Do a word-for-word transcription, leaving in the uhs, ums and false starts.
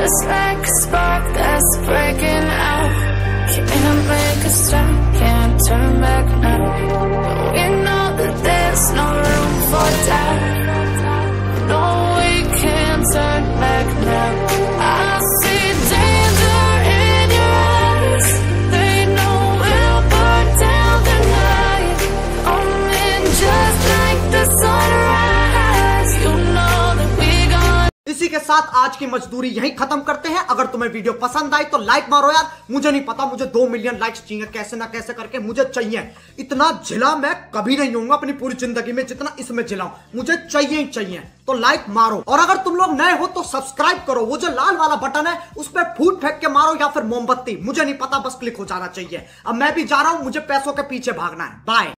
just like a spark that's breaking out. Can't make a stop, can't turn back now. We know that there's no room for doubt. No, we can't turn back now. I see danger in your eyes. They know we'll burn down the night. Coming just like the sunrise. You know that we gone. इसी के साथ आज की मजदूरी यहीं खत्म करते हैं। अगर तुम्हें वीडियो पसंद आई तो लाइक मारो यार। मुझे नहीं पता, मुझे दो मिलियन लाइक्स चाहिए, कैसे ना कैसे करके मुझे चाहिए। इतना झिला मैं कभी नहीं होऊंगा अपनी पूरी जिंदगी में जितना इसमें झिलाऊं। मुझे चाहिए ही चाहिए, तो लाइक मारो। और अगर तुम लोग नए हो तो सब्सक्राइब करो। वो जो लाल वाला बटन है उस पर फूट फेंक के मारो या फिर मोमबत्ती, मुझे नहीं पता, बस क्लिक हो जाना चाहिए। अब मैं भी जा रहा हूं, मुझे पैसों के पीछे भागना है। बाय।